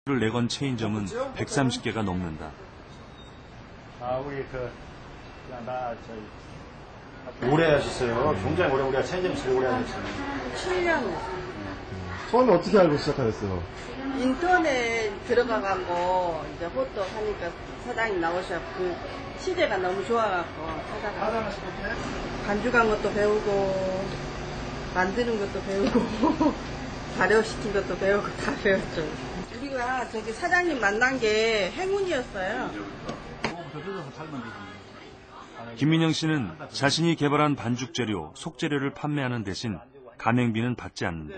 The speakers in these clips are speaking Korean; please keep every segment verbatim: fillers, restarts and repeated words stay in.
를 내건 체인점은 백삼십 개가 넘는다. 아, 우리 그, 그냥 나, 저희. 오래 하셨어요. 굉장히 오래, 우리가 체인점 제일 오래 하셨어요. 칠 년. 처음에 어떻게 알고 시작하셨어요? 인터넷 들어가갖고, 이제 호떡 하니까 사장님 나오셔서 그 시대가 너무 좋아갖고, 하다가. 반죽한 것도 배우고, 만드는 것도 배우고, 발효시킨 것도 배우고 다 배웠죠. 우리가 저기 사장님 만난 게 행운이었어요. 김민영 씨는 자신이 개발한 반죽 재료, 속재료를 판매하는 대신 가맹비는 받지 않는다.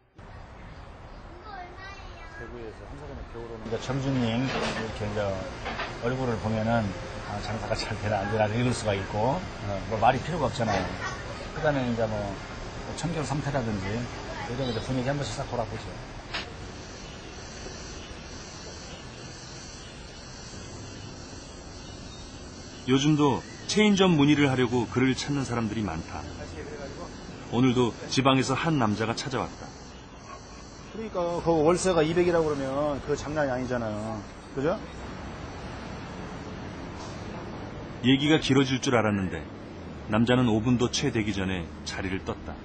정주님 이렇게 이제 얼굴을 보면은 아, 장사가 잘 되나 안 되나 읽을 수가 있고 어, 뭐 말이 필요가 없잖아요. 그다음에 이제 뭐 청결 상태라든지 이런 이제 분위기 한 번씩 싹 돌아보죠. 요즘도 체인점 문의를 하려고 그를 찾는 사람들이 많다. 오늘도 지방에서 한 남자가 찾아왔다. 그러니까 그 월세가 이백이라고 그러면 그 장난이 아니잖아요. 그죠? 얘기가 길어질 줄 알았는데 남자는 오 분도 채 되기 전에 자리를 떴다.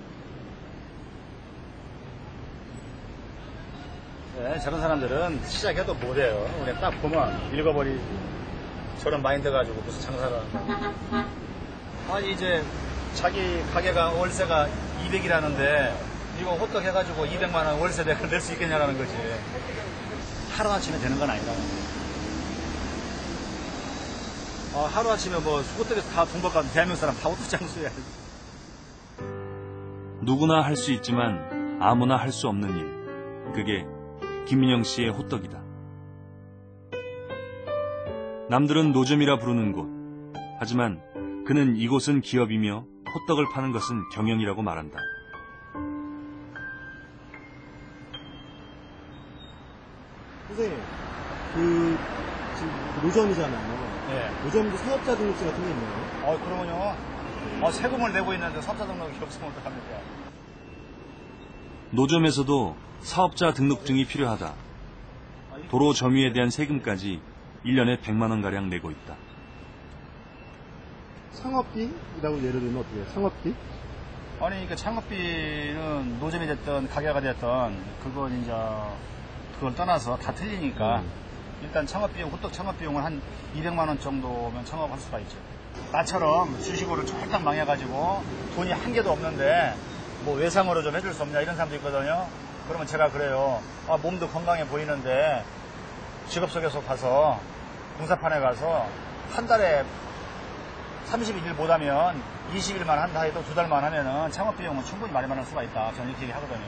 네, 저런 사람들은 시작해도 못해요. 그냥 딱 보면 읽어버리지. 저런 마인드 가지고 무슨 장사를 하는 아니 이제 자기 가게가 월세가 이백이라는데 이거 호떡 해가지고 이백만 원 월세 낼 수 있겠냐라는 거지. 하루아침에 되는 건 아니다. 어, 하루아침에 뭐 호떡에서 다 돈 벌까 대한민국 사람 다 호떡 장수야. 누구나 할 수 있지만 아무나 할 수 없는 일. 그게 김민영 씨의 호떡이다. 남들은 노점이라 부르는 곳. 하지만 그는 이곳은 기업이며 호떡을 파는 것은 경영이라고 말한다. 선생님, 그 지금 노점이잖아요. 네. 노점도 사업자 등록증 같은 게 있나요? 어, 그러면요. 어, 세금을 내고 있는데 사업자 등록이 없으면 어떡합니까? 노점에서도 사업자 등록증이 필요하다. 도로 점유에 대한 세금까지 일 년에 백만 원가량 내고 있다. 창업비라고 예를 들면 어떻게 해요? 창업비? 아니, 그 창업비는 노점이 됐든 가게가 됐든 그건 이제 그걸 떠나서 다 틀리니까 음. 일단 창업비용, 호떡 창업비용은 한 이백만 원 정도면 창업할 수가 있죠. 나처럼 주식으로 쫄딱 망해가지고 돈이 한 개도 없는데 뭐 외상으로 좀 해줄 수 없냐 이런 사람도 있거든요. 그러면 제가 그래요. 아, 몸도 건강해 보이는데 직업소개서 가서 공사판에 가서 한 달에 삼십 일 못하면 이십 일만 한다 해도 두 달만 하면은 창업비용은 충분히 마련할 수가 있다. 저는 이렇게 얘기하거든요.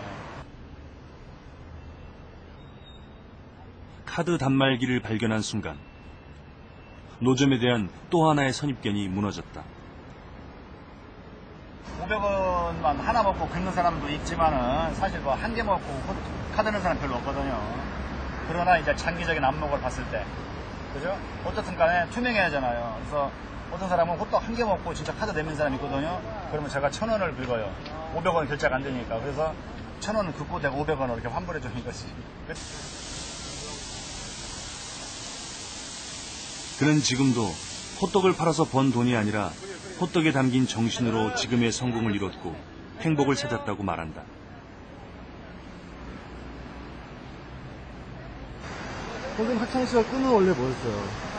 카드 단말기를 발견한 순간 노점에 대한 또 하나의 선입견이 무너졌다. 오백 원만 하나 먹고 긁는 사람도 있지만은 사실 뭐 한 개 먹고 카드 넣는 사람 별로 없거든요. 그러나 이제 장기적인 안목을 봤을 때, 그죠? 어떻든 간에 투명해야 하잖아요. 그래서 어떤 사람은 호떡 한 개 먹고 진짜 카드 내는 사람이 있거든요. 그러면 제가 천 원을 긁어요. 오백 원 결제가 안 되니까. 그래서 천 원은 긁고 내가 오백 원을 이렇게 환불해 주는 거지. 그는 지금도 호떡을 팔아서 번 돈이 아니라 호떡에 담긴 정신으로 지금의 성공을 이뤘고 행복을 찾았다고 말한다. 선생님 학창시절 꿈은 원래 뭐였어요?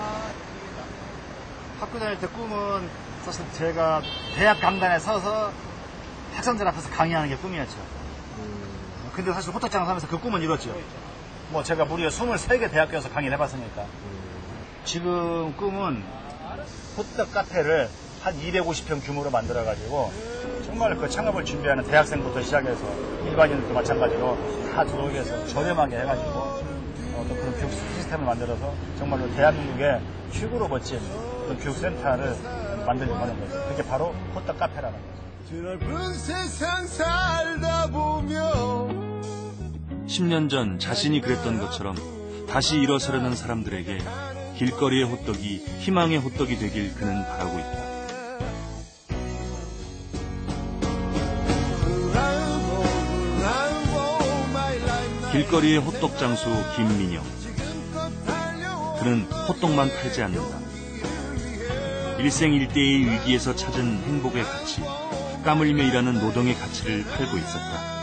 학교 다닐 때 꿈은 사실 제가 대학 강단에 서서 학생들 앞에서 강의하는 게 꿈이었죠. 음. 근데 사실 호떡 장사하면서 그 꿈은 이뤘죠. 뭐 제가 무려 스물세 개 대학교에서 강의를 해봤으니까. 음. 지금 꿈은 호떡 카페를 한 이백오십 평 규모로 만들어가지고 정말 그 창업을 준비하는 대학생부터 시작해서 일반인들도 마찬가지로 다 들어오게 해서 저렴하게 해가지고 어떤 그런 교육 시스템을 만들어서 정말로 대한민국의 최고로 멋진 그런 교육센터를 만들려고 하는 거죠. 그게 바로 호떡 카페라는 거죠. 넓은 세상 살다 보면 십 년 전 자신이 그랬던 것처럼 다시 일어서려는 사람들에게 길거리의 호떡이 희망의 호떡이 되길 그는 바라고 있다. 길거리의 호떡 장수 김민영. 그는 호떡만 팔지 않는다. 일생일대의 위기에서 찾은 행복의 가치, 땀 흘리며 일하는 노동의 가치를 팔고 있었다.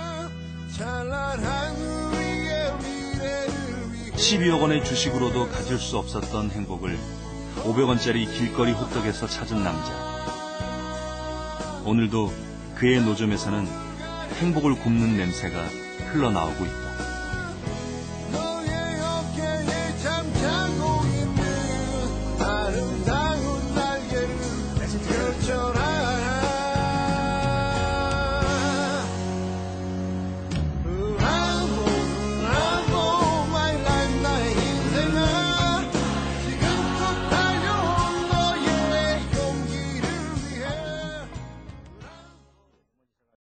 십이억 원의 주식으로도 가질 수 없었던 행복을 오백 원짜리 길거리 호떡에서 찾은 남자. 오늘도 그의 노점에서는 행복을 굽는 냄새가 흘러나오고 있다.